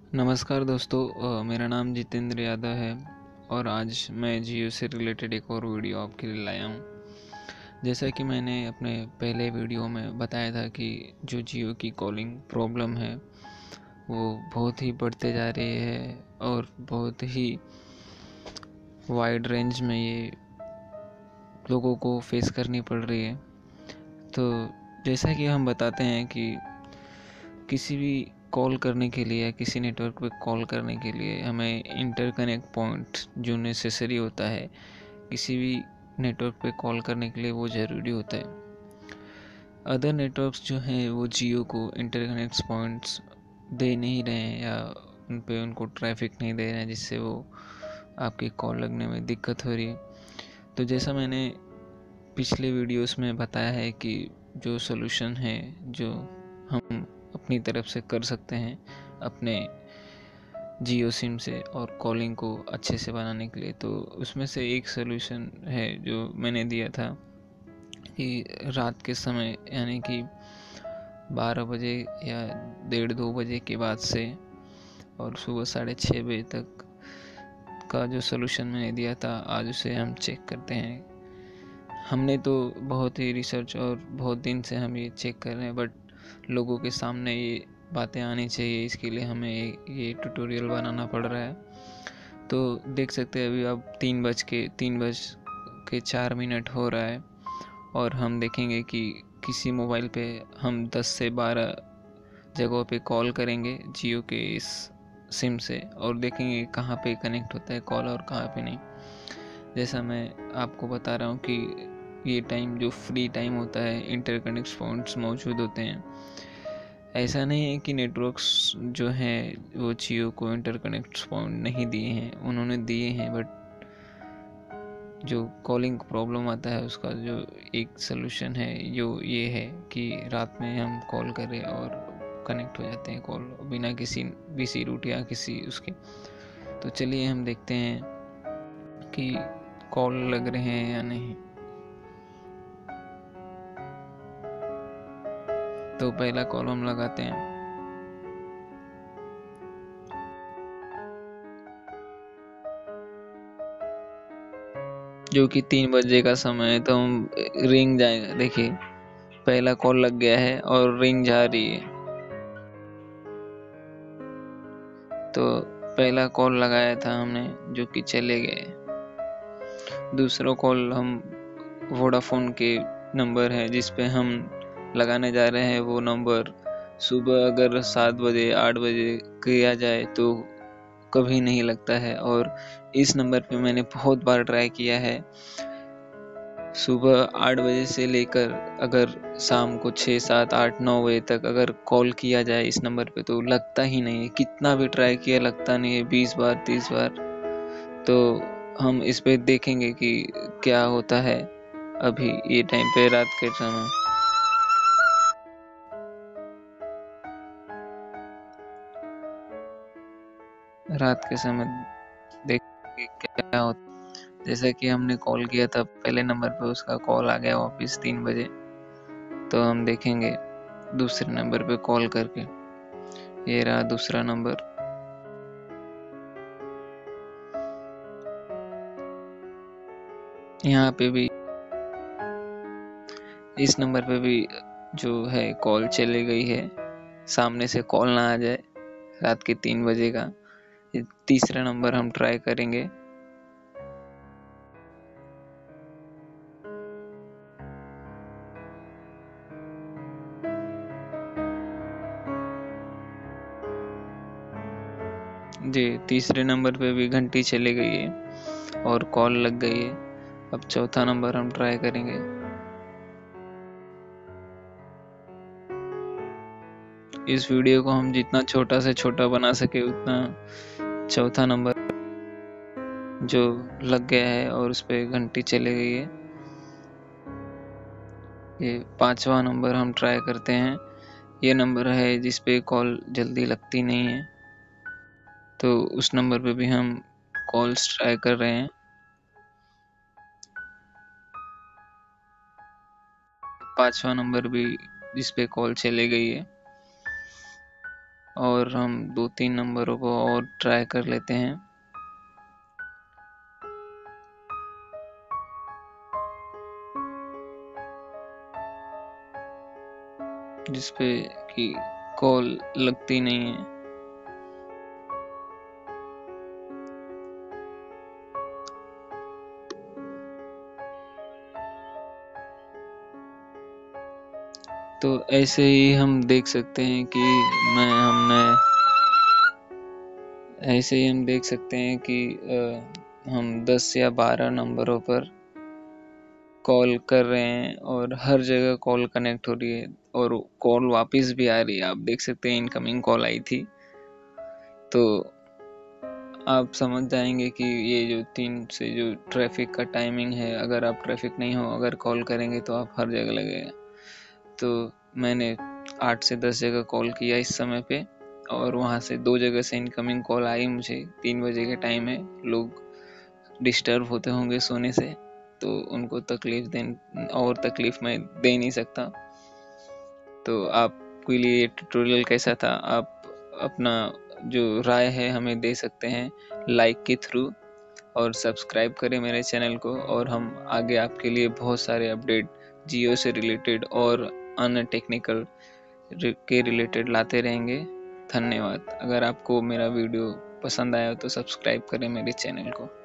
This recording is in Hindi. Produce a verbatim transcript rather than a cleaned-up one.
नमस्कार दोस्तों, अ, मेरा नाम जितेंद्र यादव है और आज मैं जियो से रिलेटेड एक और वीडियो आपके लिए लाया हूँ। जैसा कि मैंने अपने पहले वीडियो में बताया था कि जो जियो की कॉलिंग प्रॉब्लम है वो बहुत ही बढ़ते जा रही है और बहुत ही वाइड रेंज में ये लोगों को फेस करनी पड़ रही है। तो जैसा कि हम बताते हैं कि किसी भी कॉल करने के लिए या किसी नेटवर्क पे कॉल करने के लिए हमें इंटरकनेक्ट पॉइंट जो नेसेसरी होता है किसी भी नेटवर्क पे कॉल करने के लिए, वो ज़रूरी होता है। अदर नेटवर्क्स जो हैं वो जियो को इंटरकनेक्ट पॉइंट्स दे नहीं रहे हैं या उन पे उनको ट्रैफिक नहीं दे रहे हैं, जिससे वो आपकी कॉल लगने में दिक्कत हो रही है। तो जैसा मैंने पिछले वीडियोस में बताया है कि जो सोल्यूशन है जो हम अपनी तरफ से कर सकते हैं अपने जियो सिम से और कॉलिंग को अच्छे से बनाने के लिए, तो उसमें से एक सोल्यूशन है जो मैंने दिया था कि रात के समय यानी कि बारह बजे या डेढ़ दो बजे के बाद से और सुबह साढ़े छः बजे तक का जो सोल्यूशन मैंने दिया था, आज उसे हम चेक करते हैं। हमने तो बहुत ही रिसर्च और बहुत दिन से हम ये चेक कर रहे हैं, बट लोगों के सामने ये बातें आनी चाहिए, इसके लिए हमें ये ट्यूटोरियल बनाना पड़ रहा है। तो देख सकते हैं अभी अब तीन बज के तीन बज के चार मिनट हो रहा है और हम देखेंगे कि किसी मोबाइल पे हम दस से बारह जगहों पे कॉल करेंगे जियो के इस सिम से और देखेंगे कहाँ पे कनेक्ट होता है कॉल और कहाँ पे नहीं। जैसा मैं आपको बता रहा हूँ कि ये टाइम जो फ्री टाइम होता है इंटरकनेक्ट पॉइंट्स मौजूद होते हैं। ऐसा नहीं है कि नेटवर्क्स जो हैं वो जियो को इंटरकनेक्ट पॉइंट नहीं दिए हैं, उन्होंने दिए हैं, बट जो कॉलिंग प्रॉब्लम आता है उसका जो एक सलूशन है जो ये है कि रात में हम कॉल करें और कनेक्ट हो जाते हैं कॉल बिना किसी बिजी रूट या किसी उसके। तो चलिए हम देखते हैं कि कॉल लग रहे हैं या नहीं। तो पहला कॉल हम लगाते हैं। जो कि तीन बजे का समय है, तो हम रिंग जाएगा। देखिए पहला कॉल लग गया है और रिंग जा रही है। तो पहला कॉल लगाया था हमने जो कि चले गए। दूसरा कॉल हम वोडाफोन के नंबर है जिस पे हम लगाने जा रहे हैं, वो नंबर सुबह अगर सात बजे आठ बजे किया जाए तो कभी नहीं लगता है। और इस नंबर पे मैंने बहुत बार ट्राई किया है। सुबह आठ बजे से लेकर अगर शाम को छः सात आठ नौ बजे तक अगर कॉल किया जाए इस नंबर पे तो लगता ही नहीं है। कितना भी ट्राई किया लगता नहीं है, बीस बार तीस बार। तो हम इस पे देखेंगे कि क्या होता है अभी ये टाइम पे रात के समय। रात के समय देखेंगे क्या होता। जैसे कि हमने कॉल किया था पहले नंबर पे, उसका कॉल आ गया वापस तीन बजे। तो हम देखेंगे दूसरे नंबर पे कॉल करके। ये रहा दूसरा नंबर। यहाँ पे भी इस नंबर पे भी जो है कॉल चली गई है। सामने से कॉल ना आ जाए रात के तीन बजे का। तीसरा नंबर हम ट्राई करेंगे। जी, तीसरे नंबर पे भी घंटी चली गई है और कॉल लग गई है। अब चौथा नंबर हम ट्राई करेंगे। इस वीडियो को हम जितना छोटा से छोटा बना सके उतना। चौथा नंबर जो लग गया है और उस पर घंटी चली गई है। ये पांचवा नंबर हम ट्राई करते हैं। ये नंबर है जिस पे कॉल जल्दी लगती नहीं है, तो उस नंबर पे भी हम कॉल्स ट्राई कर रहे हैं। पांचवा नंबर भी जिस पे कॉल चली गई है। और हम दो तीन नंबरों को और ट्राई कर लेते हैं। जिसपे कि कॉल लगती नहीं है। तो ऐसे ही हम देख सकते हैं कि मैं हमने ऐसे ही हम देख सकते हैं कि आ, हम दस या बारह नंबरों पर कॉल कर रहे हैं और हर जगह कॉल कनेक्ट हो रही है और कॉल वापस भी आ रही है। आप देख सकते हैं इनकमिंग कॉल आई थी। तो आप समझ जाएंगे कि ये जो तीन से जो ट्रैफिक का टाइमिंग है, अगर आप ट्रैफिक नहीं हो, अगर कॉल करेंगे तो आप हर जगह लगेगा। तो मैंने आठ से दस जगह कॉल किया इस समय पे और वहाँ से दो जगह से इनकमिंग कॉल आई मुझे। तीन बजे के टाइम है, लोग डिस्टर्ब होते होंगे सोने से, तो उनको तकलीफ दे और तकलीफ मैं दे नहीं सकता। तो आपके लिए ये ट्यूटोरियल कैसा था, आप अपना जो राय है हमें दे सकते हैं लाइक के थ्रू, और सब्सक्राइब करें मेरे चैनल को। और हम आगे आपके लिए बहुत सारे अपडेट जियो से रिलेटेड और अन्य टेक्निकल के रिलेटेड लाते रहेंगे। धन्यवाद। अगर आपको मेरा वीडियो पसंद आया तो सब्सक्राइब करें मेरे चैनल को।